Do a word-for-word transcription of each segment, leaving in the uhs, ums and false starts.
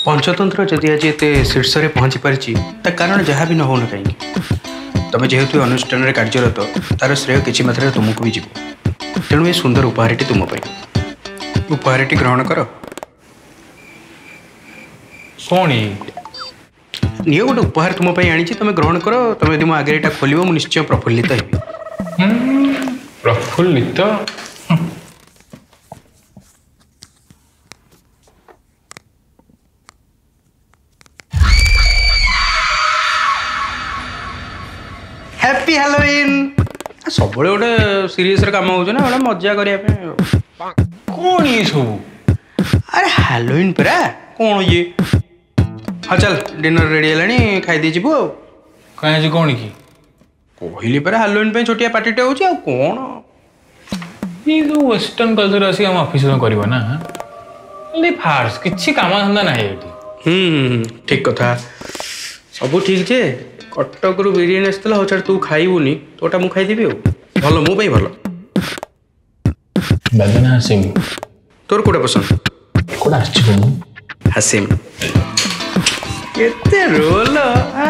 पंचतंत्र जदि आज एत शीर्ष में पहुँची पारी कारण जहाँ भी न हो कहीं तुम जेहेतु अनुष्ठान में कार्यरत तार श्रेय किसी मात्रा तुमको भी जीव तेणु ये सुंदर उपहारटी तुम उपहारटी ग्रहण कर कौन नियो गोटे उपहार तुम आनी तुम ग्रहण कर तुम यदि मो आगे यहाँ खोल मुझे निश्चय प्रफुल्लित हेबी। प्रफुल्लित हैप्पी हैलोवीन सब गोटे सीरीयस काम हो गोटे मजा करने कौन ये सब अरे हैलोवीन परा कौन ये हाँ चल डिनर रेडी है खाई दी जीवु कहीं कौन की कहली परा हैलोवीन पे छोटिया पार्टीटे हो कौन ये जो वेस्टर्न कल्चर आसी हम ऑफिस में करबो ना फार्स किछि काम धंदा ना है हम्म ठीक कथा सब ठीक जे कटक रु बिरियानी आसला हो तू खाइबुनी तोटा मु खाइदेबी भल मो भाई भल बेदना हसीम तोर कोटा पसंद कोटा आछि हसीम केते रोल आ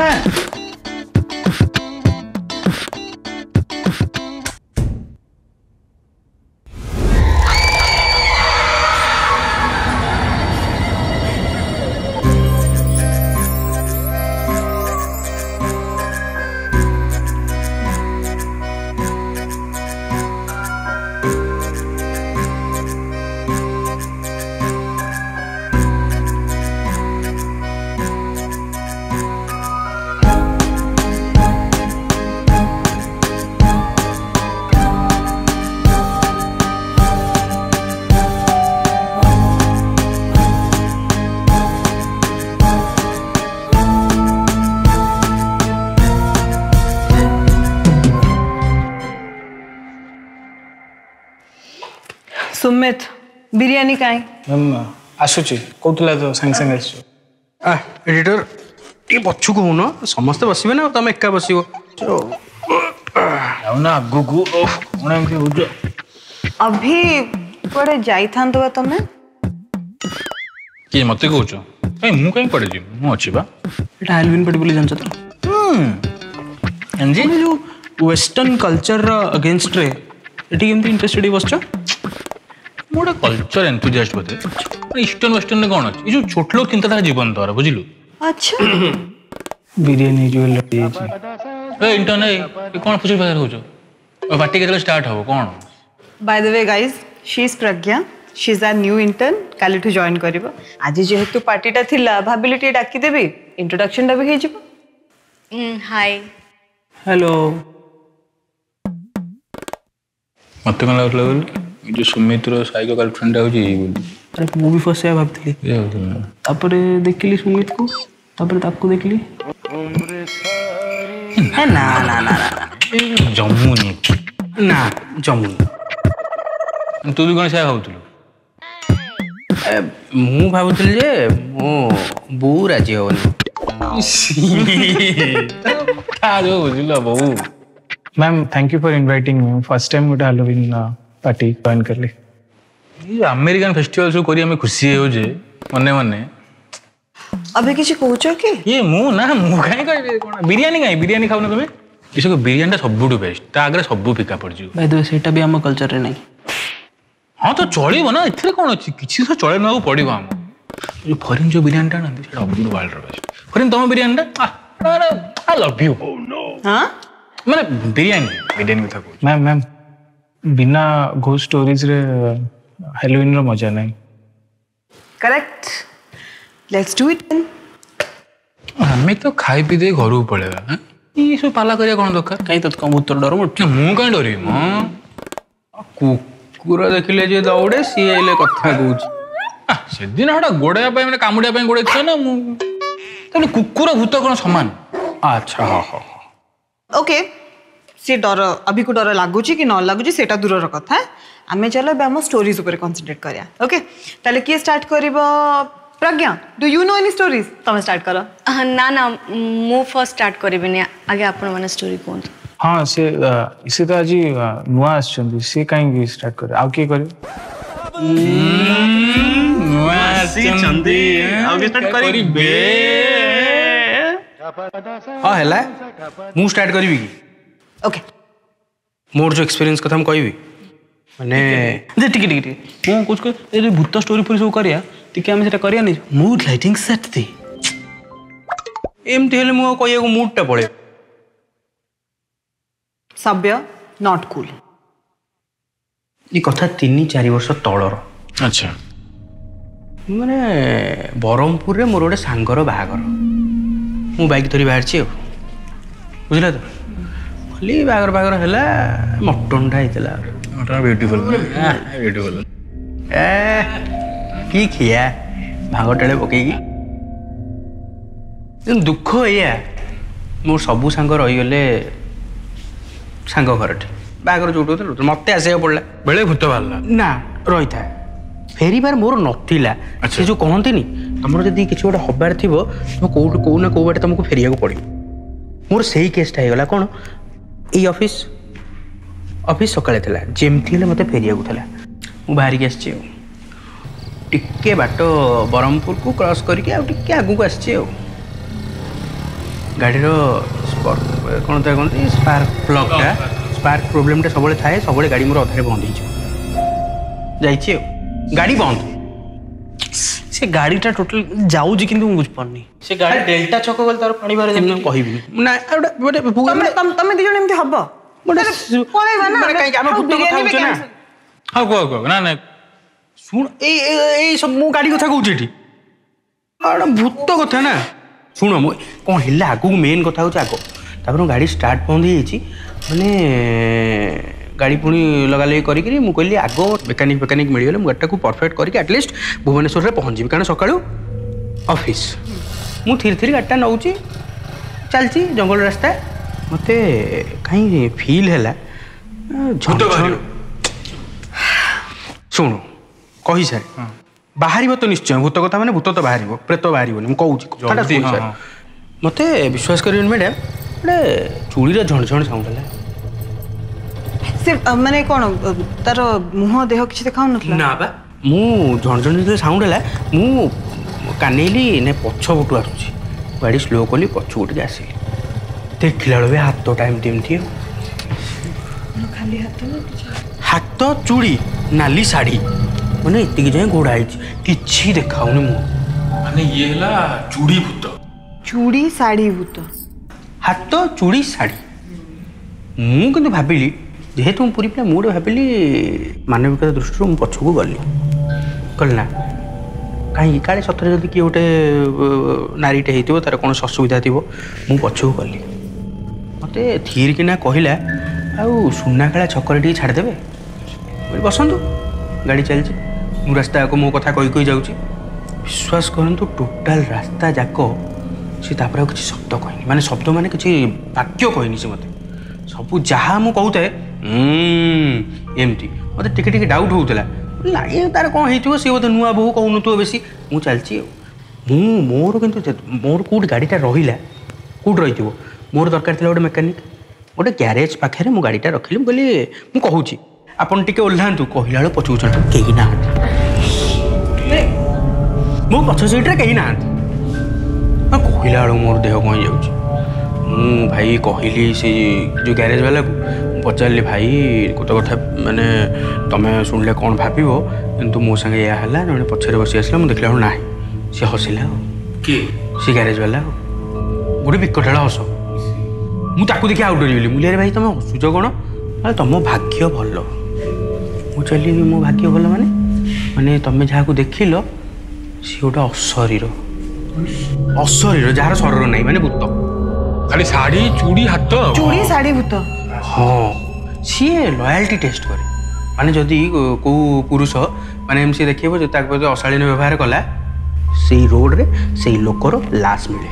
सुमित बिरियानी काई मैम आसुची कहतला तो संग संग आसु आ एडिटर टी पछु को न समस्त बसिबे ना तुम एका बसिबो जाऊ ना आगु को कोन एमती होजो अभी पड़े जाई थान तो तमे कि मते कहउछो ए मु कहीं पड़े जी मु अछि बा एटा हैलोवीन पड़ी बोली जानछ तो हम्म एनजी जो वेस्टर्न कल्चर रो अगेंस्ट रे एटी केमती इंटरेस्टेड बसछ मोटा कल्चर एंथुसियास्ट बोते ईस्टर्न वेस्टर्न ने कौन अच्छे जो छोट लोग चिंताधारा जीवन द्वारा बुझिलु अच्छा बिरियानी जो लगी जी ए इंटर्न ए कौन फुसी बाजार होजो और पार्टी केतले स्टार्ट हो कौन by the way guys she is Pragya she is our new intern काली ठु जॉइन करिवो आज जेहेतु पार्टीटा थिला भाबिली टी डाकी देबी इंट्रोडक्शन टा भी हे जिवो हाय हेलो मत कौन लगल जो सुमित्र साइको गर्लफ्रेंड हो जी अरे मु भी फसे भाबथली ये होतला तापरे देखली सुमित को तापरे ताको देखली है ना ना ना ना जम्मू नहीं ना जम्मू तू भी कौन से भावतलु मु भाबुतली जे मो बू राजी होनी आ जो बुझिलो बहु ma'am thank you for inviting me first time गोटे हैलोवीन पार्टी जॉइन करली ये अमेरिकन फेस्टिवल सो करी हमें खुशी हो जे मने मने अबे किछि कहउछो कि ये मु ना मु काई कहबे कोन बिरयानी काई बिरयानी खाउ ना तुमे इसको बिरयानी सबुठु बेस्ट ता आगरे सबु फिका पड़ जियो भाई दो सेटा भी हम कल्चर रे नहीं हां तो चलिबो ना इथरे कोन अछि किछि तो चले ना पड़िबो हम जो फॉरेन जो बिरयानी ता ना सेटा अबुड वर्ल्ड रो बेस्ट फॉरेन तुम बिरयानी ता I love you oh no हां माने बिरयानी बिरयानी कथा को मैम मैम बिना घोस्ट स्टोरीज रे हैलोवीन रो मजा नहीं correct let's do it then हमें तो खाई पी दे घर को पळेगा हैं ई सब पाला करिया कोन दरकार कहीं तो कबूतर डर मोट मु काई डरी म कुकुर देखिले जे दौड़े सी आइले कथा कहूछ से दिन हटा गोड़या पे माने कामुडिया पे गोड़े छ ना मु तने कुकुर भूत कोन समान अच्छा हां हां ओके से डर अभी को डर लागुची कि न लागुची सेटा दूर कथा आमे चलो हम स्टोरीज ऊपर कंसंट्रेट करिया ओके ताले की स्टार्ट करबो Pragya do you know any stories तुम स्टार्ट करो ना ना मु फर्स्ट स्टार्ट करिबिनी आगे आपण माने स्टोरी कोन हाँ से इसे तो आज नुआ आछन से काई स्टार्ट करे आउ के करे नुआ ଆସିଛନ୍ତି ଆଉ ବି start କରିବେ ହଁ ହେଲା ମୁଁ ଷ୍ଟାର୍ଟ କରିବି କି ओके मोर जो एक्सपीरियंस कथा मैं कहबी माने ଯେ ଟିକେ ଟିକେ ଟିକେ ମୁଁ କହୁଛି ଏ ଯୋଉ ଭୂତ ଷ୍ଟୋରି ଫୋରି ସବୁ କରିବା ଟିକେ ଆମେ ସେଟା କରିବା ନାହିଁ ମୁଡ୍ ଲାଇଟିଂ ସେଟ୍ ଦେ एमती हेले मु कहया को मूड टा पळे सभ्य नॉट कूल ई कथा तीन चार वर्ष तळर अच्छा माने बरहमपुर रे मोर गोटे सांगर बाहागर मु बाइक धरी बाहर छी बुझला तो खाली बाहागर बाहागर हैला मटन टा हितला मटन ब्यूटीफुल ब्यूटीफुल ए की खिया भाग टाले पकेगी दुख एया मोर सबू सांग रहीगले सांग घरटे बागर जोट मत आसा पड़ा बेले भूत बाहर ना रही था फेरबार मोर नथिला से जो कहते तुम जब किसी गोटे हबार थी तुम कौट कौ ना कौ बाटे तुमको फेरिया पड़ो मोर से केसटा होगा कौन ये ऑफिस ऑफिस सकाଳେ ଥିଲା ଯେମିତି ହେଲେ ମୋତେ ଫେରିବାକୁ ଥିଲା ମୁଁ ବାହାରିକି ଆସିଛି ଆଉ ଟିକେ ବାଟ ବରହମପୁରକୁ କ୍ରସ୍ କରିକି ଆଉ ଟିକେ ଆଗକୁ ଆସିଛି ଆଉ ଗାଡ଼ିର କ'ଣ ତା କହନ୍ତି ସ୍ପାର୍କ ପ୍ଲଗ୍ଟା ସ୍ପାର୍କ ପ୍ରୋବ୍ଲେମଟା ସବୁବେଳେ ଥାଏ ସବୁବେଳେ ଗାଡ଼ି ମୋର ଅଧାରେ ବନ୍ଦ ହେଇଯିବ ଯାଇଛି ଆଉ ଗାଡ଼ି ବନ୍ଦ ସେ ଗାଡ଼ିଟା ଟୋଟାଲ ଯାଉଛି କିନ୍ତୁ ମୁଁ ବୁଝିପାରୁନି ସେ ଗାଡ଼ି ଡେଲ୍ଟା ଛକ ଗଲେ ତାର ପାଣି ବାହାରେ ମୁଁ କହିବିନି ନା ଗୋଟେ ତମେ ତମେ ଦି ଜଣ ଏମିତି ହବ ପଳେଇବା ନା କାହିଁକି ଆମେ ଭୂତ କଥା ହଉଛୁ ନା ହଁ କୁହ କୁହ ନା ନା ଶୁଣ ଏଇ ଏଇ ସବୁ ମୁଁ ଗାଡ଼ି କଥା କହୁଛି ଏଠି ଏଇଟା ଭୂତ କଥା ନା ଶୁଣ ମୁଁ କ'ଣ ହେଲା ଆଗକୁ ମେନ୍ କଥା ହେଉଛି ଆଗ ତାପରେ ଗାଡ଼ି ଷ୍ଟାର୍ଟ ବନ୍ଦ ହେଇଯାଇଛି ମାନେ ଗାଡ଼ି ପୁଣି ଲଗାଲଗି କରିକିରି ମୁଁ କହିଲି ଆଗ ମେକାନିକ୍ ଫେକାନିକ୍ ମିଳିଗଲେ ମୁଁ ଗାଡ଼ିଟାକୁ ପରଫେକ୍ଟ କରିକି ଆଟଲିଷ୍ଟ ଭୁବନେଶ୍ୱରରେ ପହଞ୍ଚିବି କାରଣ ସକାଳୁ ଅଫିସ୍ ମୁଁ ଥିରି ଥିରି ଗାଡ଼ିଟା ନେଉଛି ଚାଲିଛି ଜଙ୍ଗଲ ରାସ୍ତା ମୋତେ କାହିଁ ଫିଲ୍ ହେଲା ଶୁଣ କହି ସାର୍ ବାହାରିବ ତ ନିଶ୍ଚୟ ଭୂତ କଥା ମାନେ ଭୂତ ତ ବାହାରିବ ପ୍ରେତ ବାହାରିବନି ମୁଁ କହୁଛି ମୋତେ ବିଶ୍ୱାସ କରିବେନି ମ୍ୟାଡ଼ାମ୍ ଗୋଟେ ଚୁଳିର ଝଣଝଣ ସାଉଣ୍ଡ ହେଲା ସେ ମାନେ କ'ଣ ତାର ମୁହଁ ଦେହ କିଛି ଦେଖାଉନଥିଲା ନା ବା ମୁଁ ଝଣଝଣ ଯେତେବେଳେ ସାଉଣ୍ଡ ହେଲା ମୁଁ କାନେଇଲି ନା ପଛ ପଟୁ ଆସୁଛି ଗାଡ଼ି ସ୍ଲୋ କଲି ପଛକୁ ଟିକେ ଆସିଲି ଦେଖିଲା ବେଳକୁ ହାତଟା ଏମିତି ଏମିତି ଖାଲି ହାତ ହାତ ଚୁଡ଼ି ନାଲି ଶାଢ଼ୀ ମାନେ ଏତିକି ଯାଏଁ ଘୋଡ଼ା ହେଇଛି କିଛି ଦେଖାଉନି ମୁଁ ମାନେ ଇଏ ହେଲା ଚୁଡ଼ି ଭୂତ ଚୁଡ଼ି ଶାଢ଼ୀ ଭୂତ ହାତ ଚୁଡ଼ି ଶାଢ଼ୀ ମୁଁ କିନ୍ତୁ ଭାବିଲି ଯେହେତୁ ମୁଁ ପୁରୀ ପିଲା ମୁଁ ଗୋଟେ ଭାବିଲି ମାନବିକତା ଦୃଷ୍ଟିରୁ ମୁଁ ପଛକୁ ଗଲି କହିଲି ନା କାହିଁକି କାଳେ ସତରେ ଯଦି କିଏ ଗୋଟେ ନାରୀଟେ ହେଇଥିବ ତାର କୌଣସି ଅସୁବିଧା ଥିବ ମୁଁ ପଛକୁ ଗଲି ମୋତେ ଥିରିକିନା କହିଲା ଆଉ ସୁନାଖେଳା ଛକରେ ଟିକେ ଛାଡ଼ିଦେବେ ବସନ୍ତୁ ଗାଡ଼ି ଚାଲିଛି ମୁଁ ରାସ୍ତା ଯାକ ମୋ କଥା କହି କହି ଯାଉଛି ବିଶ୍ୱାସ କରନ୍ତୁ ଟୋଟାଲ ରାସ୍ତା ଯାକ ସେ ତାପରେ ଆଉ କିଛି ଶବ୍ଦ କହିନି ମାନେ ଶବ୍ଦ ମାନେ କିଛି ବାକ୍ୟ କହିନି ସେ ମୋତେ ସବୁ ଯାହା ମୁଁ କହୁଥାଏ ଏମିତି ମୋତେ ଟିକେ ଟିକେ ଡାଉଟ୍ ହେଉଥିଲା ନାଇଁ ତାର କ'ଣ ହେଇଥିବ ସିଏ ବୋଧେ ନୂଆ ବୋହୁ କହୁନଥିବ ବେଶୀ ମୁଁ ଚାଲିଛି ଆଉ ମୁଁ ମୋର କିନ୍ତୁ ମୋର କେଉଁଠି ଗାଡ଼ିଟା ରହିଲା କେଉଁଠି ରହିଥିବ ମୋର ଦରକାର ଥିଲା ଗୋଟେ ମେକାନିକ୍ ଗୋଟେ ଗ୍ୟାରେଜ୍ ପାଖରେ ମୁଁ ଗାଡ଼ିଟା ରଖିଲି ମୁଁ କହିଲି ମୁଁ କହୁଛି ଆପଣ ଟିକେ ଓହ୍ଲାନ୍ତୁ କହିଲା ବେଳକୁ ପଛକୁ କେହି ନାହାନ୍ତି ମୋ ପଛ ସିଟ୍ରେ କେହି ନାହାନ୍ତି କହିଲା ବେଳକୁ ମୋର ଦେହ କ'ଣ ହେଇଯାଉଛି ମୁଁ ଭାଇ କହିଲି ସେ ଯେଉଁ ଗ୍ୟାରେଜ୍ ବାଲାକୁ ମୁଁ ପଚାରିଲି ଭାଇ ଗୋଟେ କଥା ମାନେ ତମେ ଶୁଣିଲେ କ'ଣ ଭାବିବ କିନ୍ତୁ ମୋ ସାଙ୍ଗେ ଏଇଆ ହେଲା ଜଣେ ପଛରେ ବସି ଆସିଲା ମୁଁ ଦେଖିଲା ବେଳକୁ ନାହିଁ ସେ ହସିଲା ଆଉ କିଏ ସେ ଗ୍ୟାରେଜ୍ ବାଲା ଆଉ ଗୋଟେ ବିକଟାଳ ହସ ମୁଁ ତାକୁ ଦେଖି ଆଉ ଡରିଗଲି ମୁଁ କହିଲି ଭାଇ ତମେ ହସୁଛ କ'ଣ ତମ ଭାଗ୍ୟ ଭଲ ମୁଁ ଚାଲିଲି ମୋ ଭାଗ୍ୟ ଭଲ ମାନେ ମାନେ ତମେ ଯାହାକୁ ଦେଖିଲ ସିଏ ଗୋଟେ ଅଶରୀର ଅଶରୀର ଯାହାର ଶରୀର ନାହିଁ ମାନେ ଭୂତ ଖାଲି ଶାଢ଼ୀ ଚୁଡ଼ି ହାତ ଚୁଡ଼ି ଶାଢ଼ୀ ଭୂତ ହଁ ସିଏ ଲୟାଲ୍ଟି ଟେଷ୍ଟ କରେ ମାନେ ଯଦି କେଉଁ ପୁରୁଷ ମାନେ ଏମିତି ସିଏ ଦେଖିବ ଯେ ତାକୁ ଯଦି ଅଶାଳୀନ ବ୍ୟବହାର କଲା ସେଇ ରୋଡ଼ରେ ସେଇ ଲୋକର ଲାଶ ମିଳେ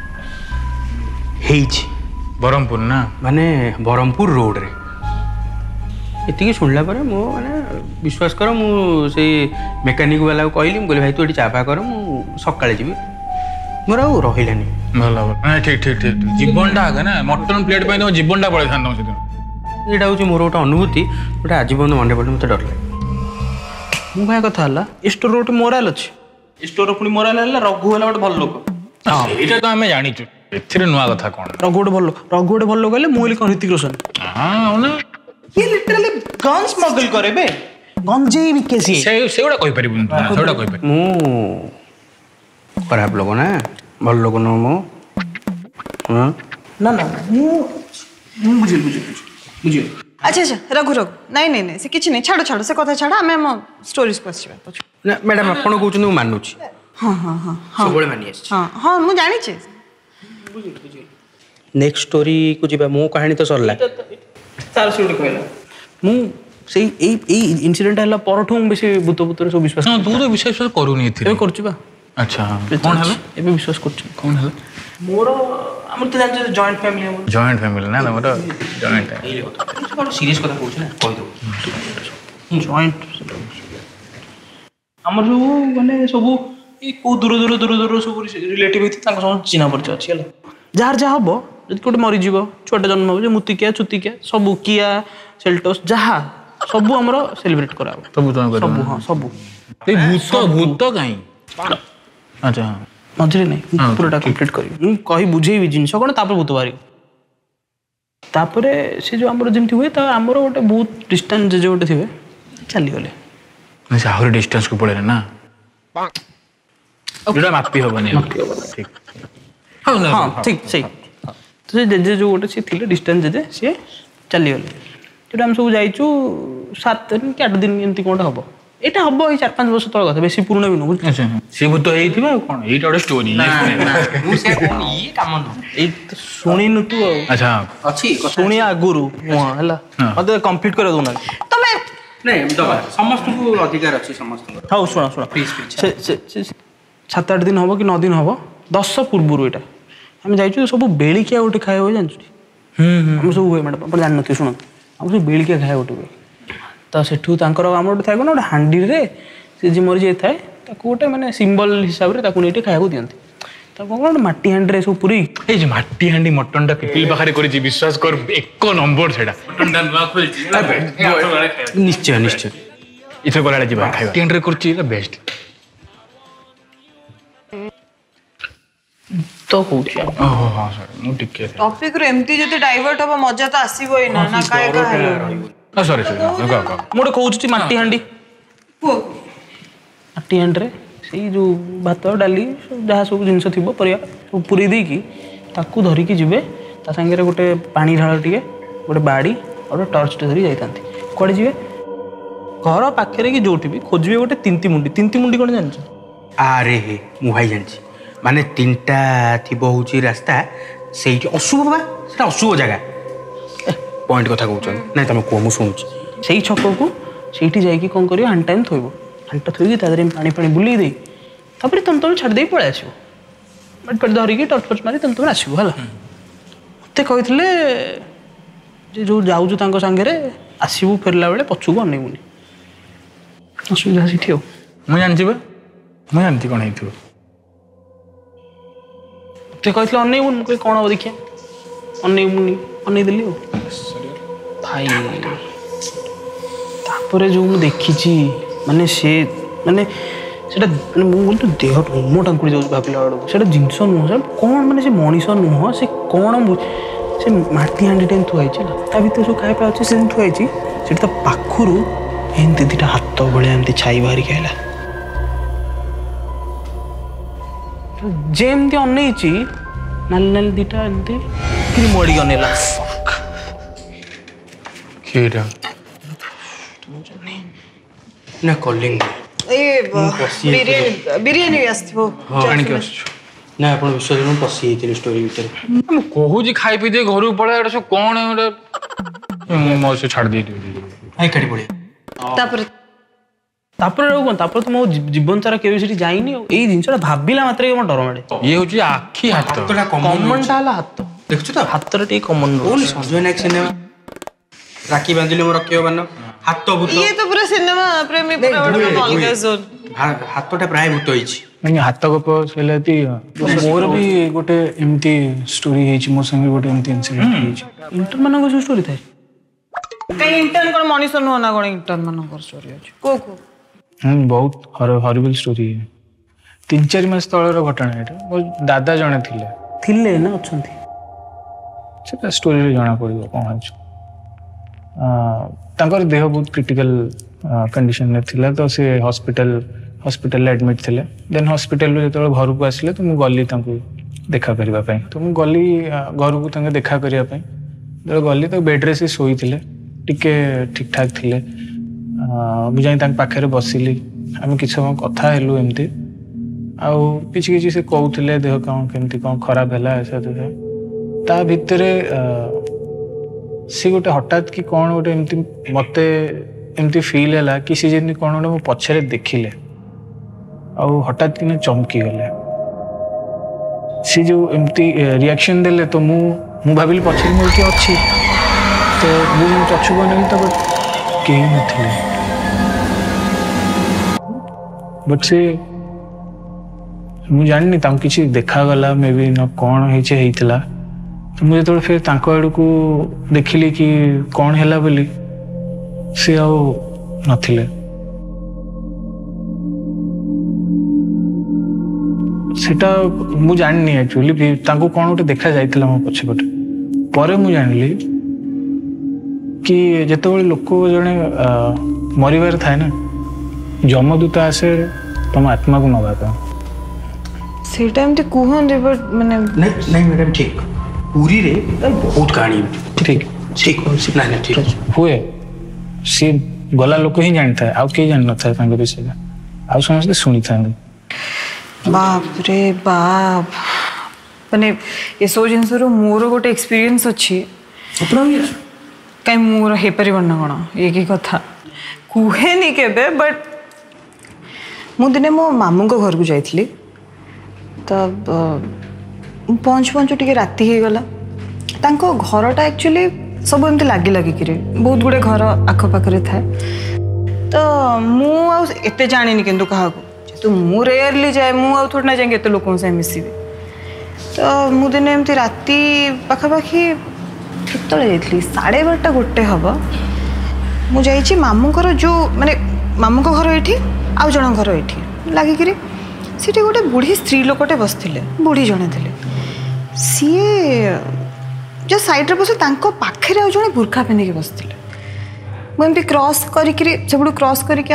ହେଇଛି ବରହମପୁର ନା ମାନେ ବରହମପୁର ରୋଡ଼ରେ ଏତିକି ଶୁଣିଲା ପରେ ମୁଁ ମାନେ ବିଶ୍ୱାସ କର ମୁଁ ସେଇ ମେକାନିକ୍ ବାଲାକୁ କହିଲି ମୁଁ କହିଲି ଭାଇ ତୁ ଏଠି ଚା ଫା କର ମୁଁ ସକାଳେ ଯିବି ମୋର ଆଉ ରହିଲାନି ଭଲ ଭଲ ଠିକ୍ ଠିକ୍ ଠିକ୍ ଜୀବନଟା ଆଗ ନା ମଟନ ପ୍ଲେଟ୍ ପାଇଁ ତମ ଜୀବନଟା ପଳେଇଥାନ୍ତ ସେଦିନ ଏଇଟା ହେଉଛି ମୋର ଗୋଟେ ଅନୁଭୂତି ଗୋଟେ ଆଜି ପର୍ଯ୍ୟନ୍ତ ମନେ ପଡ଼ିଲେ ମୋତେ ଡର ଲାଗେ ମୁଁ କହିବା କଥା ହେଲା ଏ ଷ୍ଟୋରୀ ଗୋଟେ ମୋରାଲ ଅଛି स्टोर पुणी मोराल है रघु है गोटे भल लोक ସେଇଟା ତ ଆମେ ଜାଣିଛୁ ଏଥିରେ ନୂଆ କଥା କଣ रघु गोटे भल लोक रघु गोटे भल लोक हेल्ले मुझे कौन ऋतिक रोशन ହଁ ନା ये लिटराली गन स्मगल करे बे गंजेई बिके सी ସେ ସେଗୁଡ଼ା କହିପାରିବୁନି ତୁ, ସେଗୁଡ଼ା କହିପାରିବୁ ମୁଁ ଖରାପ ଲୋକ ନା ଭଲ ଲୋକ ନୁହଁ ମୁଁ ହଁ ना ना मु मु बुझिल बुझिल बुझिल अच्छा अच्छा रघु रघु नहीं नहीं नहीं से किसी नहीं छाड़ छाड़ से कथा छाड़ आम आम स्टोरीज को आसवा पछ ନା ମ୍ୟାଡ଼ାମ୍ ଆପଣ କହୁଛନ୍ତି ମୁଁ ମାନୁଛି हाँ हाँ हाँ ସବୁବେଳେ ମାନି ଆସିଛି हाँ हाँ मुझे जानी छे ନେକ୍ସଟ ଷ୍ଟୋରିକୁ ଯିବା ମୋ କାହାଣୀ ତ ସରିଲା तार से गोटे कहला मु सेई एई एई इन्सिडेंट हला परठू बेसी भूत भूतर सब विश्वास ହଁ, ତୁ ତ ବିଶ୍ୱାସ କରୁନି ଏଥିରେ ए करछु बा ଆଚ୍ଛା କ'ଣ ହେଲା एबे विश्वास करछु କ'ଣ ହେଲା मोर हमर त जान जॉइंट फैमिली हमर ଜଏଣ୍ଟ ଫ୍ୟାମିଲି ନା ତମର ଜଏଣ୍ଟ ସିରିୟସ୍ କଥା କହୁଛି ନା କହିଦେବୁ जॉइंट हमर जो माने सब ई को दूर दूर दूर दूर सब रिलेटिव हित तांका सब चिन्हा परिचय अछि हला जार जा हबो जदि कोटे मरि जीवो छोटे जन्म हो जे मुतिकिया चुतिकिया सब किया सेल्टोस जहा सब हमर सेलिब्रेट कराबो ସବୁ ତମେ सब କରିବ हां सब ଏଇ ଭୂତ ଭୂତ କାହିଁ ଆଚ୍ଛା ହଁ मझे नहीं हाँ, पूराटा कंप्लीट करी मु कहि बुझेबी जिंस कोन तापर भूत बारी तापरे से जो हमर जेमति हुए ता हमर गोटे बहुत डिस्टेंस जे गोटे थिबे चली गले ସେ ଆହୁରି ଡିଷ୍ଟାନ୍ସକୁ ପଳେଇଲେ ନା ଯୋଉଟା ମାପି ହବନି ଠିକ ହଁ ନା हाँ ठीक सही तो से जेजे जो गोटे से थिले डिस्टेंस जेजे से चली गले जोटा हम सब जाइचु सात दिन कि आठ दिन एमती कोनटा हबो एटा हबो ई चार पाँच वर्ष तळ कथा बेसी पुराना भी न ଆଚ୍ଛା ସେ ଭୂତ ହେଇଥିବ ଆଉ କ'ଣ ଏଇଟା ଗୋଟେ ଷ୍ଟୋରି ମୁଁ ସେ କହୁନି ଇଏ କାମ ନୁହଁ ए सुनिनु तू ଆଚ୍ଛା ଅଛି सुनिया आगुरु हला मते कंप्लीट कर दोना तमे ନାଇଁ ଦବା ସମସ୍ତଙ୍କୁ ଅଧିକାର ଅଛି ସମସ୍ତଙ୍କର हाँ शुण शुण Please, please. से से से सात आठ दिन हम कि नौ दिन हम दस पूर्व यहाँ आम जाइए सब बेलिकिया गोटे खाए हुए जानछु आम सब हुए मैडम आप जान शुण आम सब बेलिकिया खाए गोटे हुए तो सेठू तांकर आम गोटे थाए गोटे हांडी रे से जी मरी जाए थाए ताको गोटे माने सिंबल हिसाब रे ताको नेटे खाया दियंती ताको गोटे माटी हांडी रे सब पुरी ଏଇ ଯେ ମାଟି ହାଣ୍ଡି ମଟନଟା ପିପିଲି ପାଖରେ କରିଛି ବିଶ୍ୱାସ କର ଏକ ନମ୍ବର ସେଇଟା ନିଶ୍ଚୟ ନିଶ୍ଚୟ ଏଥର ଗଲାବେଳେ ଯିବା ଖାଇବା ମାଟି ହାଣ୍ଡିରେ କରୁଛି ଏଇଟା ବେଷ୍ଟ तो होची ଓହୋ ହଁ ସରି ମୁଁ ଟିକେ टॉपिक रे एमती जति डाइवर्ट हबो मजा त आसीबो ही ना ना काय का हेलो ସରି ସରି କହ କହ मोटे कहूँ माटी हांडी माटी हांडी रे से जो भात डाली जहाँ सब जिनस थी परिया सब पूरी देकी ताकू धरिकी जीवे ता संगे गोटे पानी ढाल टे गोटे बाड़ी और टर्च टे धरी जाता कड़े जी घर पाखे कि जो भी खोजे गोटे तिंती मुंडी तिंती मुंडी कौन जान ଆରେ ହେ ମୁଁ ଭାଇ ଜାଣିଛି ମାନେ ତିନିଟା ଥିବ ହେଉଛି ରାସ୍ତା ସେଇଠି ଅଶୁଭ ବା ସେଟା ଅଶୁଭ ଜାଗା ପଏଣ୍ଟ କଥା କହୁଛନ୍ତି ନାଇଁ ତମେ କୁହ ମୁଁ ଶୁଣୁଛି से छक को से जाकि कौन कर हांड टाइम थोब हांडा थोड़ी तादे पानी पानी बुले दे तापर तुम तुम छाड़ दे पड़े आसो बट पेट धरिकी टर्च फर्च मारी तुम तुम आसो है मत कही जो जाऊँ तांको सांगे आसबू फेरला बेले पछू अनेबुनि असुविधा सीठी ମୁଁ ଜାଣିଛି ବା ମୁଁ ଜାଣିଛି କ'ଣ ହେଇଥିବ मत कही अनेबुन मुझे कौन हम देखिए अनेबुनि अनेदेली भाई तापर जो मुझे देखी माने से माने सेटा माने मु बोलतो देह रोम टांकुड़ी जाऊ भाबिला बेलू सेटा जिनस नुह से कौन माने से मनीष नुह से कौन से माटी हांडी टाइम थुआई ता भीतर सब खाଇବା अच्छे से थुआई से पाखरु एमती दुटा हाथ भाया एमती छाई बाहरी कहला जेमती अनैची नाली नाली दुटा एमती कि मोड़ी अनेला କିଟା ନା କଲିଂ ए बिरयानी बिरयानी भी आसथिबो ଆଣିକି ଆସୁଛୁ ନା ଆପଣ ବିଶ୍ୱାସ ମୁଁ ପଶି ଯାଇଥିଲି ଷ୍ଟୋରି ଭିତରେ ମୁଁ କହୁଛି ଖାଇ ପିଇ ଦେଇ ଘରକୁ ପଳେଇ ଏଟା ସବୁ କ'ଣ ଗୋଟେ ମୁଁ ମୋ ସେ ଛାଡ଼ି ଦେଇଥିବି ଆଇ କାଟି ପଡ଼ିଆ तापर तापर कौन तापर तो मो जीवन सारा केवे सिटी जाइनी एई जिनसटा भाबिला मात्र के मो डर माडे ଇଏ ହେଉଛି ଆଖି ହାତ ହାତଟା କମନ कॉमन टा हला हाथ ଦେଖୁଛୁ ତ हाथ रे कॉमन କୋଉଠି ସଞ୍ଜୟ ନାୟକ ସିନେମା ରାକ୍ଷୀ ବାନ୍ଧିଲେ ମୋ ରଖିବ ମାନ ହାତ ଭୂତ ये तो पूरा सिनेमा प्रेमी पूरा बड़ा अलग जोन ହା- ହାତଟା ପ୍ରାୟ ଭୂତ ହେଇଛି नहीं हाथ गप कहलाती मोर भी गोटे एमती स्टोरी है मो संगे गोटे एमती इंसिडेंट है इंटर मानको जो स्टोरी थाए कहीं इंटर्न कोन मनीष नुह ना कोन इंटर्न मानकर स्टोरी अछि को को बहुत हॉरिबल स्टोरी है तीन चार मास तलर घटना यहाँ मो दादा जड़े थे थिले ना अच्छे से स्टोरी जना पड़ कौन तांकर देह बहुत क्रिटिकल कंडीशन में थिला तो से हॉस्पिटल हॉस्पिटल एडमिट थे देन हॉस्पिटल जो घर को आसिले तो मुझे गली देखा करने तो मुझे गली घर को देखा करने जो गली तो बेड्रे से शोई थे टिके ठीक ठाक थे मुझे पाखे बसिली आम कि समय कथा हेलु एमती आउ किसी किसी से कहते देह कौन केमती कौन खराब है ऐसा ता भितर सी गोटे हठात कि कौन गोटे एमती मत एमती फिल है कि सी जमी कौन गोटे मो पछरे देखिले आउ हठात कि चमकी गले सी जो एमती रिएक्शन देले तो मु मु भाविली पछरे मोर किए अच्छी तो मुझे पछुक नहीं तो कहीं नथिले बट से मुझे जानी किसी देखागला मे बी न कौन होता तो मुझे जो फिर आड़ को देखिली कि कौन है बोली सी आ नथिले सेटा मुझे जानी एक्चुअली कौन गोटे देखा जाइला मो पछपटे पर मुझे जानी कि जिते लोक जड़े मरबार थाए ना जमदूत आसे तुम आत्मा को नवा सेटा एमती कहते बट माने नहीं नहीं मैडम ठीक पूरी रे बहुत कहानी ठीक ठीक नहीं नहीं ठीक हुए सी गला लोक ही जानी था आउ कहीं जान था विषय आउ समस्ते शुणी था बाप रे बाप माने ये सब जिनस मोर गोटे एक्सपीरियंस अच्छी कहीं मोर हो पार ना कौन ये की कथा कहे केबे बट मु दिने मो मामू को घर को जाइली तब पहुँच पहुँचु टे राति हो गला तांको घरटा एक्चुअली सब एमती लगी लगिक बहुत गुड़े घर आखपाखे थाए तो मुझे जानी किंतु क्या तो मु रेयरली जाए मुझे थोड़ा ना जाए लोक मिसबी तो मु दिन एमती राति पाखापाखि केतले जाइली साढ़े बारटा गोटे हम मुझे मामूर जो माने मामू घर ये आउ जन घर ये लगिक सीटी गोटे बुढ़ी स्त्री लोकटे बसते बुढ़ी जड़े थे सी जो सैड्रे बस पाखे आउ जड़े बुर्खा पिंधिकी बसते मुझे क्रॉस करी क्रॉस करके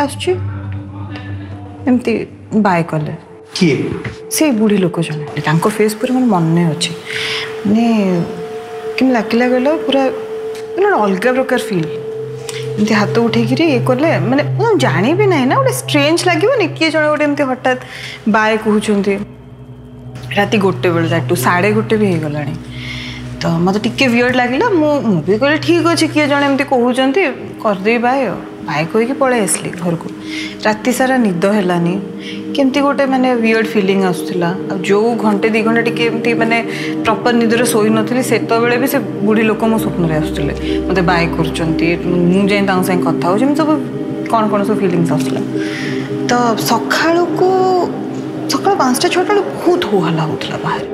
आमती बाय कले से बुढ़ी लोक जन फेस पूरा मोर मन अच्छे मैंने कि लगे गल पूरा अलग प्रकार फिल एमती हाथ उठे ये कले मैंने मुझे जानी भी ना ना गोटे स्ट्रेंज लगे किए जन गोटे एमती हठात बाय कहते राति गोटे बेल जाटू साढ़े गोटे भी हो गला तो मत टिके वियर्ड लगे मुझे कहली ठीक अच्छे किए जन एमती कहते करदे बाय बाय कहीकि पलि आसली घर को राति सारा निद है केमती गोटे माने वियर्ड फीलिंग आसूला जो घंटे दी घंटे टिके माने प्रॉपर निदरे सोई नथली सेतो बेले भी से बुढ़ी लोक मो स्वप्न आसुले मते बाय करचंती मु जाई तांग संग कथा हो सब कौन कौन सब फीलिंग्स आसला तो सकाळ को सकाळ पांचटा छटा बहुत हो हल्ला होतला बाहर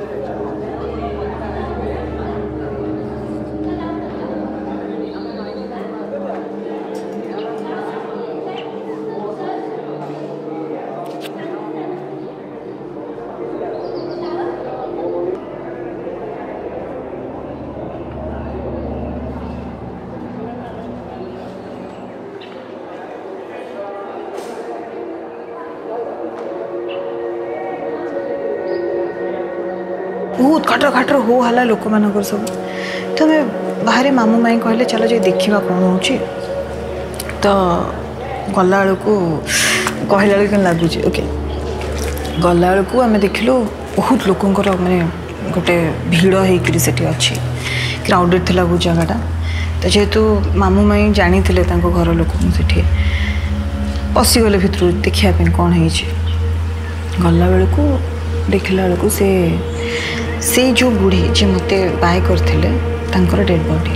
बहुत खटर खटर हो हला लोक मानकर सब तो मैं बाहर मामू माई कहले चलो जाए देखा कौन हो तो गला को कहला बेलू लगुच ओके गला को आम देखिलु बहुत लोकंर माने गोटे भिड़ होकर से अच्छी क्राउडेड थी बहुत जगहटा तो जेहेतु मामू माई जानी थे घर लोक से पशिगले भितर देखापी कौन है गला बेलू देखला बेलू से से जो बुढ़ी जे मते बाय करथिले तांकर डेड बॉडी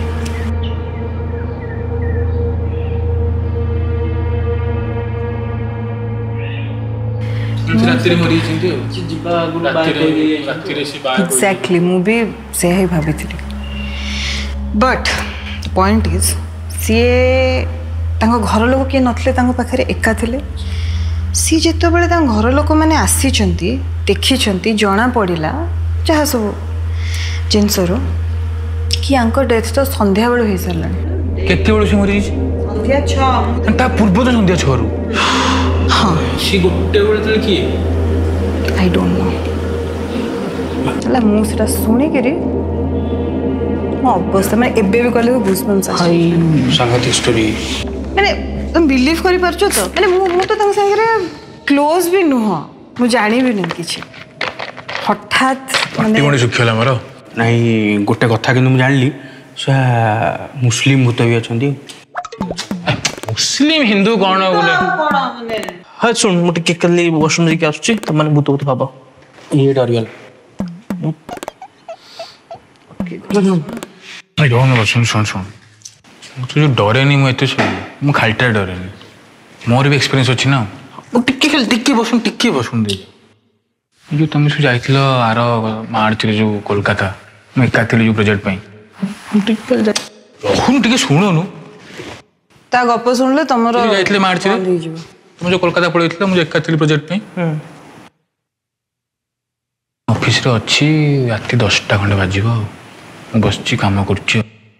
रात्रि मरी चिंती जिबा गुड बाय रात्रि से बाय एग्जैक्टली मु भी से ही भाभी थी बट द पॉइंट इज सी तांको घर लोक किए नथले तांको पाखरे एका थिले सी जितेबाला घर लोक मैंने आसी देखी जना पड़ा जहाँ सब जिनसर कि डेथ तो संध्या बेलू हो सारा केते बेलू से मरी संध्या छः ता पूर्व तो संध्या छह रु हाँ सी गोटे बेले तले किए आई डोंट नो ହେଲା ମୁଁ ସେଟା ଶୁଣିକିରି ମୋ ଅବସ୍ଥା ମାନେ ଏବେ ବି କହିଲେ ଗୁଜବମ୍ସ ଆସୁଛି ସାଂଘାତିକ ଷ୍ଟୋରି ମାନେ ତମେ ବିଲିଭ୍ କରିପାରୁଛ ତ ମାନେ ମୁଁ ମୁଁ ତ ତାଙ୍କ ସାଙ୍ଗରେ କ୍ଲୋଜ୍ ବି ନୁହଁ ମୁଁ ଜାଣିବି ନାହିଁ କିଛି ହଠାତ୍ ମାନେ ମାନେ ଶୁଖିଗଲା ମୋର ନାଇଁ ଗୋଟେ କଥା କିନ୍ତୁ ମୁଁ ଜାଣିଲି ସେ ମୁସଲିମ ଭୂତ ବି ଅଛନ୍ତି ମୁସଲିମ ହିନ୍ଦୁ କଣ ବୋଲେ ହଁ ଶୁଣ ମୁଁ ଟିକେ କାଲି ୱାଶରୁମ୍ ଯାଇକି ଆସୁଛି ତମେ ଭୂତ ଭୂତ ଭାବ ଇଏ ଡରିଗଲା I don't know, सुन सुन सुन मुझे डरे नहीं मुझे सब मुझे खालटा डरे नहीं मोर भी एक्सपीरियंस अच्छी ना वो टिक्के खेल टिक्के बसुन टिक्के बसुन दे जो तुम सब जाइथिलो आर मार्च रे जो कोलकाता मैं एका थिली जो प्रोजेक्ट पई टिक्के जा रहुन टिके सुनो नु ता गप सुनले तमरो जाइथिले मार्च रे तुम जो कोलकाता पळैथिलो मुझे एका थिली प्रोजेक्ट पई ऑफिस रे अच्छी रात दसटा खंडे बाजिबो बसची काम करछि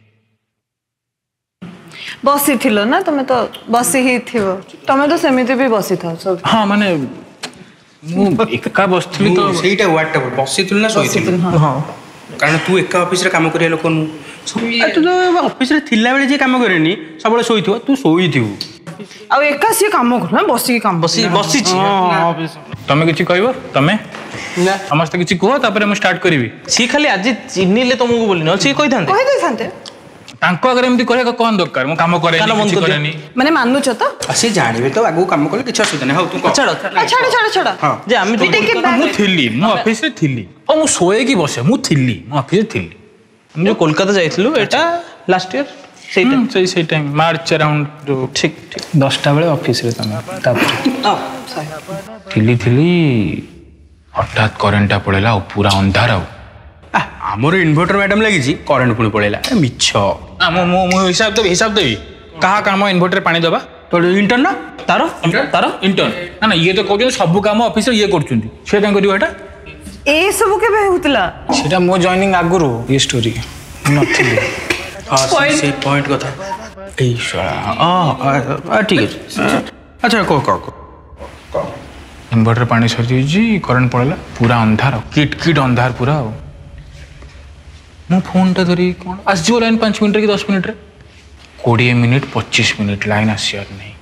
बसी थिलो ना तुम तो बसी ही थिवो तुम तो सेमिति भी बसी था सब हाँ माने मु एका बसथिली तो ସେଇଟା ୱାର୍ଡଟା ବସିଥିଲୁ ନା ଶୋଇଥିଲୁ हां କାରଣ ତୁ ଏକା ଅଫିସରେ କାମ କରିବା ଲୋକ ନୁ ତୁ ତ ଅଫିସରେ ଥିଲାବେଳେ ଯିଏ କାମ କରେନି ସବୁବେଳେ ଶୋଇଥିବ ତୁ ଶୋଇଥିବୁ ଆଉ ଏକା ସିଏ କାମ କରୁ ନା ବସି କାମ ବସି ବସିଛି ତମେ କିଛି କହିବ ତମେ ନା ସମସ୍ତେ କିଛି କୁହ ତାପରେ ମୁଁ ଷ୍ଟାର୍ଟ କରିବି ସିଏ ଖାଲି ଆଜି ଚିହ୍ନିଲେ ତମକୁ ବୋଲି ନହେଲେ ସିଏ କହିଥାନ୍ତେ କହି ଦେଇଥାନ୍ତେ ତାଙ୍କ ଆଗରେ ଏମିତି କରିବା କଣ ଦରକାର ମୁଁ କାମ କରେନି କାନ ବନ୍ଦ କିଛି କରିଦିଅ। କରେନି ମାନେ ମାନୁଛ ତ ସେ ଜାଣିବେ ତ ଆଗକୁ କାମ କଲେ କିଛି ଅସୁବିଧା ନାହିଁ ହଉ ତୁ କହ ଛାଡ ଆ, ଛାଡ ଛାଡ ଛାଡ ହଁ ଯେ ଆମେ ତ ଟିକେ back- ମୁଁ ଥିଲି ମୁଁ ଅଫିସରେ ଥିଲି ଓ ମୁଁ ଶୋଏକି ବସେ ମୁଁ ଥିଲି ମୁଁ ଅଫିସରେ ଥିଲି ଆମେ ଯୋଉ କୋଲକାତା ଯାଇଥିଲୁ ଏଟା ଲାଷ୍ଟ ଇୟର ସେଇଟା ହୁଁ, ସେଇ ସେଇ ଟାଇମ୍ ମାର୍ଚ୍ଚ ଆରାଉଣ୍ଡ ଯୋଉ ଠିକ ଠିକ ଦଶଟା ବେଳେ ଅଫିସରେ ତମେ ତାପରେ ଥିଲି ଥିଲି ହଠାତ୍ କରେଣ୍ଟଟା ପଳେଇଲା ଆଉ ପୁରା ଅନ୍ଧାର ଆଉ ଆ, ଆମର ଇନଭର୍ଟର ମ୍ୟାଡାମ ଲାଗିଛି କରେଣ୍ଟ ପୁଣି ପଳେଇଲା ଏ ମିଛ ନା ମୁଁ ମୁଁ ମୁଁ ହିସାବ ଦେବି ହିସାବ ଦେବି କାହା କାମ ଇନଭର୍ଟରରେ ପାଣି ଦେବା ତୋର ଇଣ୍ଟର୍ନ ନା ତାର ତାର ଇଣ୍ଟର୍ନ ନା ନା ଇଏ ତ କହୁଛନ୍ତି ସବୁ କାମ ଅଫିସରେ ଇଏ କରୁଛନ୍ତି ସେ କାଇଁ କରିବ ଏଟା ଏ ସବୁ କେବେ ହେଉଥିଲା ସେଟା ମୋ ଜଏନିଂ ଆଗରୁ ଏ ଷ୍ଟୋରି ନଥିଲି ହଁ ସେ- ସେଇ ପଏଣ୍ଟ କଥା ଏଇ ଶଳା ହଁ ହଁ, ଠିକ ଅଛି ଆଚ୍ଛା କହ କହ କହ ଇନଭର୍ଟର ପାଣି ସରିଯାଇଛି କରେଣ୍ଟ ପଳେଇଲା ପୁରା ଅନ୍ଧାର କିଟ କିଟ ଅନ୍ଧାର ପୁରା ଆଉ ମୁଁ ଫୋନଟା ଧରି କ'ଣ ଆସିଯିବ ଲାଇନ୍ ପାଞ୍ଚ ମିନିଟ୍ରେ କି ଦଶ ମିନିଟ୍ରେ କୋଡ଼ିଏ ମିନିଟ୍ ପଚିଶ ମିନିଟ୍ ଲାଇନ୍ ଆସିବାର ନାହିଁ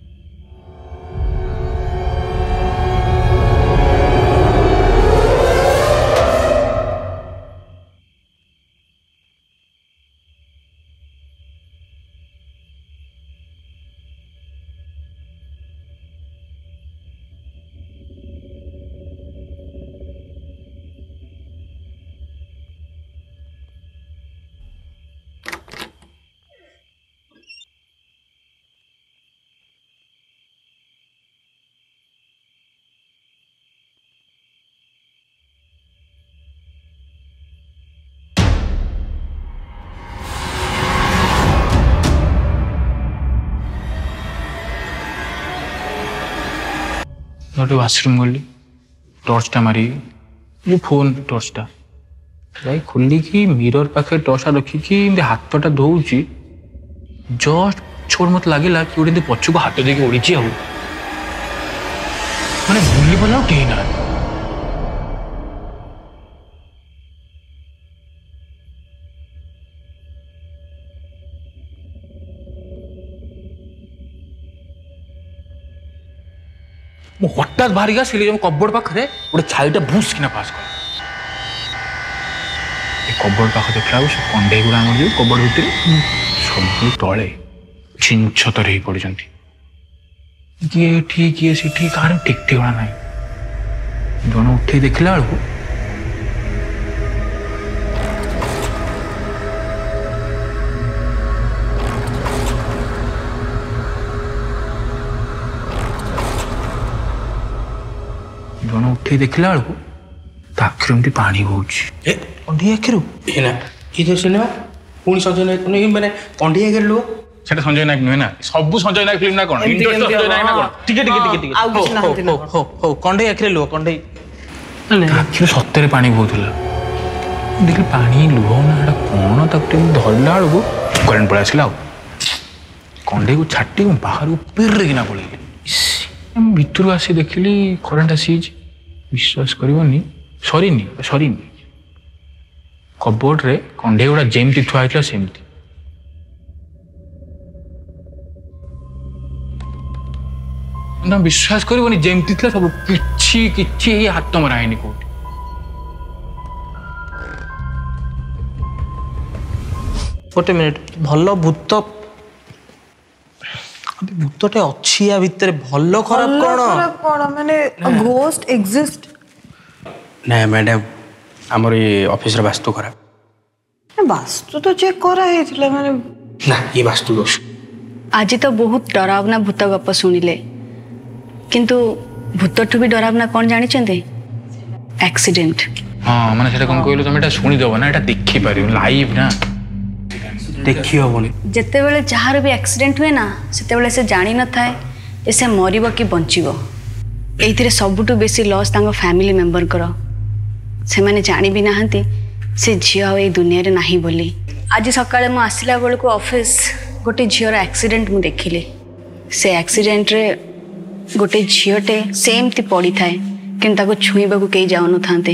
ଗୋଟେ ୱାସରୁମ୍ ଗଲି ଟର୍ଚ୍ଚଟା ମାରି ଯୋଉ ଫୋନ୍ ଟର୍ଚ୍ଚଟା ଯାଇ ଖୋଲିକି ମିରର ପାଖରେ ଟର୍ଚ୍ଚଟା ରଖିକି ଏମିତି ହାତଟା ଧୋଉଛି ଜଷ୍ଟ ଛୋଟ ମତେ ଲାଗିଲା କି ଗୋଟେ ଏମିତି ପଛକୁ ହାତ ଦେଇକି ଓଡ଼ିଛି ଆଉ ମାନେ ବୁଲି ପାରିଲା ଆଉ କେହି ନାହାନ୍ତି ମୁଁ ହଠାତ୍ ବାହାରିକି ଆସିଲି କବୋର୍ଡ ପାଖରେ ଗୋଟେ ଛାଇଟା ଭୁସ୍ କିନା ପାସ୍ କଲା ଏ କବୋର୍ଡ ପାଖ ଦେଖିଲା ବେଳକୁ ସେ କଣ୍ଢେଇ ଗୁଡ଼ା ଆମର ଯୋଉ କବୋର୍ଡ ଭିତରେ ସବୁ ତଳେ ଛିଞ୍ଚତର ହେଇ ପଡ଼ିଛନ୍ତି କିଏ ଏଠି କିଏ ସେଠି କାହାର ଠିକ୍ ଠିକଣା ନାହିଁ ଜଣେ ଉଠେଇ ଦେଖିଲା ବେଳକୁ ଜଣେ ଉଠେଇ ଦେଖିଲା ବେଳକୁ ତା ଆଖିରୁ ଏମିତି ପାଣି ବହୁଛି ଏ କଣ୍ଢେଇ ଆଖିରୁ ଏନା କି ସିନେମା ପୁଣି ସଜନ ମାନେ କଣ୍ଢେଇ ଆଗରେ ଲୁହ सेटा संजय नायक नुहे ना सब संजय नायक फिल्म ना कोन इंटरेस्ट संजय नायक ना कोन टिके टिके टिके टिके आउ किछ नाहंती ना हो हो कंडे आखिरे लुह कंडे आखिर सत्तरे पानी बहुला देख पानी लुह ना एटा कौन तक धरला बेलू करेन्ट पड़ा आसला कंडे को छाटी बाहर पेरे किना पड़े भितर आसी देखिली करेन्ट आसी विश्वास करनी सरीनी सरीनी कबोर्ड रे कंडे गुड़ा जेमती थुआ होता सेमती विश्वास करनी जेमती थी सब किछि किछि हाथ मरा है कौट गोटे मिनिट भल भूत भूतटे अच्छी या भितर भल खराब कौन खराब कौन माने घोस्ट एग्जिस्ट ना मैडम आमर ये ऑफिस रे वास्तु खराब वास्तु तो चेक करा हेतिला माने ना ये वास्तु दोष आज तो बहुत डरावना भूत गप शुणिले किंतु भूतठू भी डरावना कौन जानी एक्सीडेंट हाँ माने सेटा कोन कहलो तुम एटा सुनी दबो ना एटा देखि पारियो लाइव ना देखि होबनी जते बेले जहार भी एक्सीडेंट हुए ना सेते बेले से जानी न थाए जे से मरिबो कि बंचिबो एइथिरे सबुटु बेसी लॉस तांगो फैमिली मेंबर करो से माने जानी भी नाहंती से झियो ए दुनिया रे नाही बोली आज सकाळे मु आसिला बेल को ऑफिस गोटे झियोर एक्सीडेंट मु देखिली से एक्सीडेंट रे गोटे झीटे सेमती पड़ी थाए कि ताको छुईबा कई जाऊन था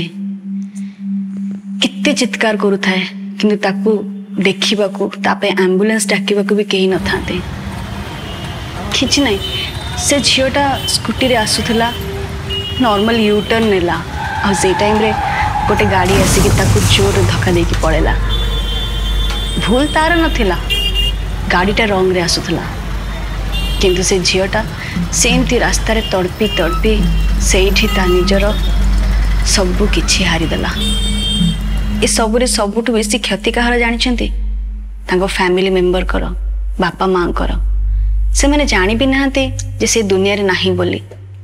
केते चित्कार करू थाए किंतु ताको देखिबा को तापे एम्बुलेंस डाकिबा को भी कहीं न थाते किछि नहीं से झीटा स्कूटी रे आसुथला नॉर्मल यू टर्न नेला आ से टाइम रे गोटे गाड़ी आसिक ताको जोर धक्का देकी पड़ेला भूल तार नथिला गाड़ीटा रंग रे आसुथला किंतु से झीटा सेमती रास्ता रे तड़पी तड़पी सेठी ता निजर सबु किछि हारिदेला ए सबुरे सबुठु बेसी क्षति कहार जानिछंती तांको फैमिली मेंबर कर बापा माँ कर से माने जानी भी नाहंती जे से दुनिया रे नाही बोली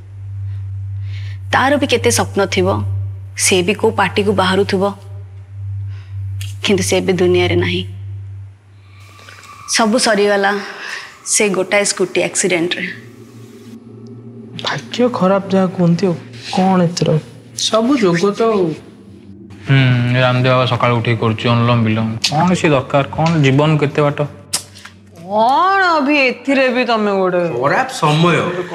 तार भी केते स्वप्न थिबो से भी को पार्टी को बाहरु थिबो किंतु से भी दुनिया रे नाही सबु सरी गला से गोटाए स्कूटी एक्सीडेंट रे भाग्य खराब जहाँ कहती हो कौन एथर सब जोग तो हम्म रामदेव बाबा सकाळ उठी करछु अनुलोम विलोम कौन सी दरकार कौन जीवन केते बाट कौन अभी एथिरे भी तमे गोटे खराब समय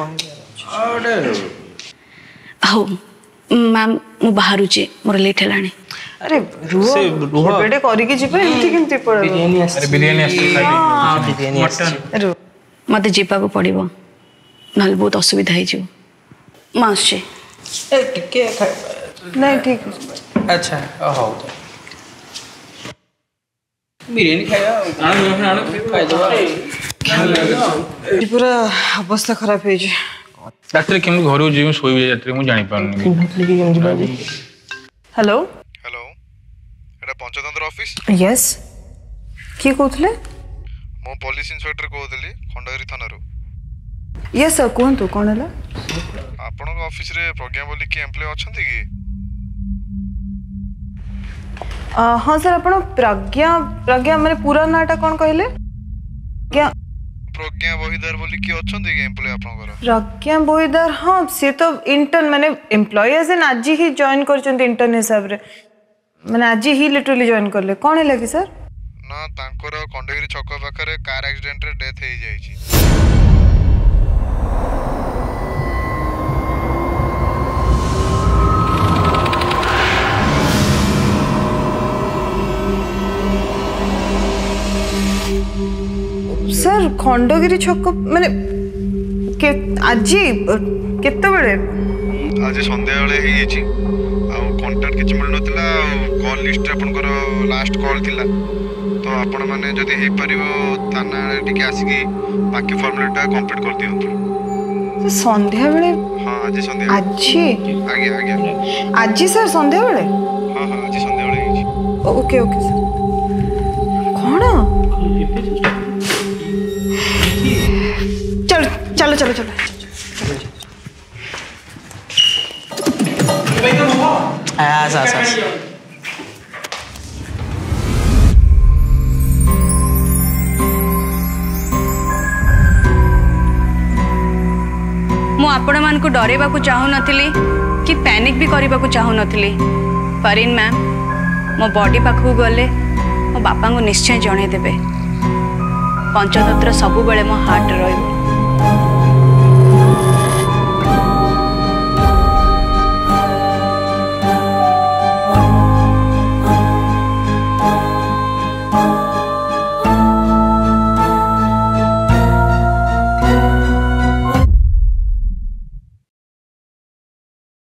हो मैम मु बाहरु जे मोर लेट हेलाणी अरे रुह बेटे करी के जिबे एमती केमती पड़े बिरयानी अरे बिरयानी आसी हां बिरयानी मटन मते जीपा को पड़िबो नल बहुत असुविधा है जो मास छे ए टिके नहीं ठीक अच्छा हो बिरयानी खाया आनो आनो खाइ दबा पूरा अवस्था खराब है जे रात्रि केम घर जीव सोई रात्रि मु जानि पारनी हेलो हेलो एटा पंचतंत्र ऑफिस यस की कहथले मो पुलिस इंस्पेक्टर कहतली खंडगिरी थाना रो यस सर कोन तो कोन हला आपन ऑफिस रे प्रज्ञा बोली की एम्प्लॉय अछंती की हाँ सर अपन प्रज्ञा प्रज्ञा माने पूरा नाटा कौन कहले क्या प्रज्ञा बहिदार बोली की अछंती की एम्प्लॉय आपन घर प्रज्ञा बहिदार हाँ से तो इंटर्न माने एम्प्लॉय एज एन आज ही जॉइन करचंती इंटर्न हिसाब रे माने आज ही लिटरली जॉइन करले कौन है कि सर ना तांकर खंडगिरी छक पाखरे कार एक्सीडेंट रे डेथ हे जाईची सर खंडगिरी छक माने के आज केते बेले आज संध्या बेले हे गेची आ कांटेक्ट किछ मिल नथिला कॉल लिस्ट आपनकर लास्ट कॉल थिला तो आपण माने जदी हे परिबो थाना टिके आसीकी बाकी फॉर्मेलिटी कंप्लीट कर दियंतु संध्या बेले हां आज संध्या आज आगे आगे आज सर संध्या बेले हां हां आज संध्या बेले गेची ओके ओके सर कौन चलो चलो चलो आस आस आस आपण मान को डरेबा को चाहू नथिली कि पैनिक भी करबा को चाहू नथिली। फरीन मैम मो बॉडी पाखु गले मो बापा को निश्चय जणे देबे। पंचतंत्र सबु बेले मो हार्ट रहिबो।